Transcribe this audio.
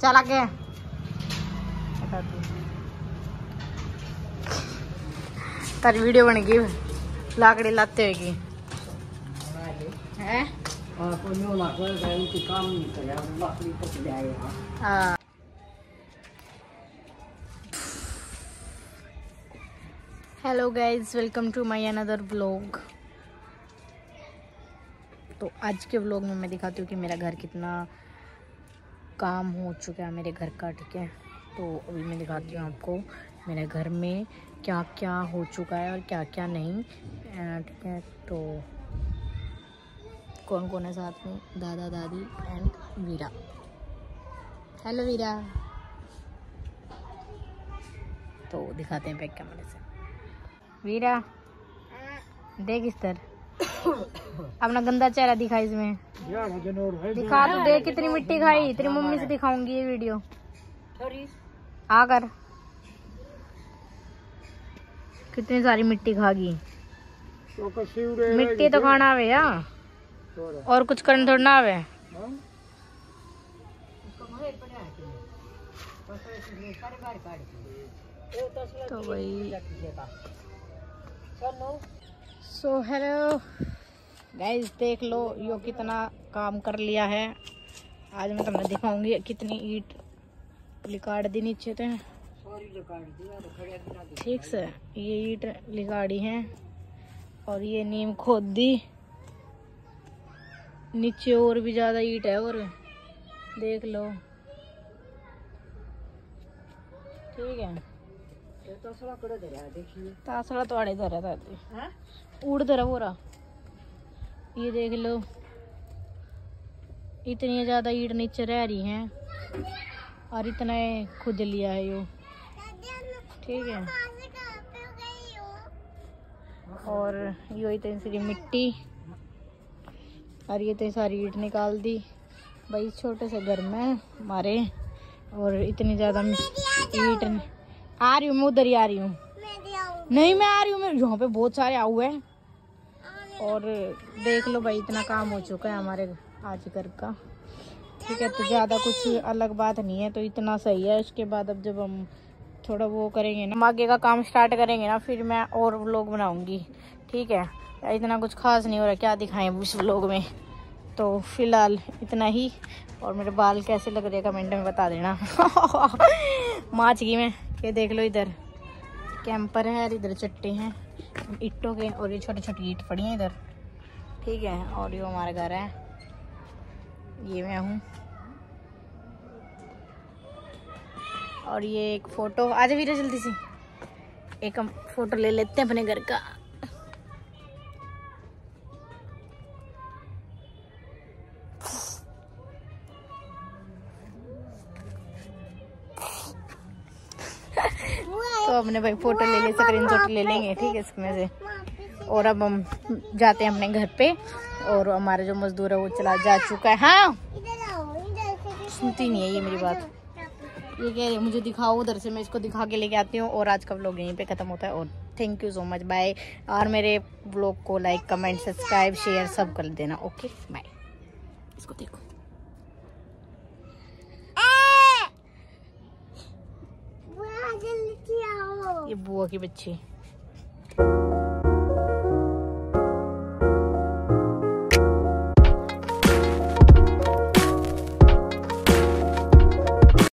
चल आगे तारी वीडियो बन गई लाकड़ी लाते हुए की है। हाँ hello guys, welcome to my another vlog. तो आज के व्लॉग में मैं दिखाती हूँ कि मेरा घर कितना काम हो चुका है मेरे घर का। ठीक है, तो अभी मैं दिखाती हूँ आपको मेरे घर में क्या क्या हो चुका है और क्या क्या नहीं। ठीक है, तो कौन कौन है साथ में? दादा दादी एंड वीरा। हेलो वीरा। तो दिखाते हैं बैक कैमरे से। वीरा देख इस तरह अपना गंदा चेहरा दिखा इसमें। दिखा तू, देख कितनी मिट्टी खाई। तेरी मम्मी से दिखाऊंगी ये वीडियो। आकर कितनी सारी मिट्टी खा गई। मिट्टी तो खाना आवे या और कुछ करना थोड़ा ना आवे। तो भाई सो हेलो गाइस, देख लो यो कितना काम कर लिया है। आज मैं तुम्हें दिखाऊंगी कितनी ईट लिकाड़ दी नीचे थे। ठीक से ये ईट लिकाड़ी है और ये नीम खोद दी। नीचे और भी ज्यादा ईट है और देख लो। ठीक है, तासड़ा तो आड़े धरा था उड़ धरा हो रहा। ये देख लो इतनी ज्यादा ईट नीचे रह रही हैं और इतना खुद लिया है यो। ठीक है, और यो इतनी सारी मिट्टी और ये इतनी सारी ईट निकाल दी भाई छोटे से घर में हमारे। और इतनी ज्यादा ईट आ रही हूँ मैं, उधर ही आ रही हूँ। नहीं मैं आ रही हूँ, मैं यहाँ पे बहुत सारे आए हुए हैं। और देख लो भाई इतना काम हो चुका है हमारे आज घर का। ठीक है, तो ज़्यादा कुछ अलग बात नहीं है, तो इतना सही है। इसके बाद अब जब हम थोड़ा वो करेंगे ना, आगे का काम स्टार्ट करेंगे ना, फिर मैं और व्लॉग बनाऊंगी। ठीक है, इतना कुछ खास नहीं हो रहा, क्या दिखाएं उस व्लॉग में। तो फिलहाल इतना ही। और मेरे बाल कैसे लग रहे हैं कमेंट में बता देना। माच गई मैं। ये देख लो इधर कैंपर है और इधर चट्टे हैं ईंटों के और ये छोटी छोटी ईंट पड़ी हैं इधर। ठीक है, और ये हमारा घर है, ये मैं हूँ। और ये एक फोटो, आज वीरा जल्दी से एक हम फोटो ले लेते हैं अपने घर का। तो अपने भाई फोटो ले ले, स्क्रीनशॉट ले लेंगे। ठीक है, इसमें से। और अब हम जाते हैं अपने घर पे। और हमारा जो मजदूर है वो चला जा चुका है। हाँ सुनती नहीं है ये मेरी बात। ये कह रही है मुझे दिखाओ उधर से, मैं इसको दिखा के लेके आती हूँ। और आज का व्लॉग यहीं पे खत्म होता है। और thank you so much, bye. और मेरे व्लॉग को लाइक कमेंट सब्सक्राइब शेयर सब कर देना। Okay bye. इसको देखो, ये बुआ की बच्ची।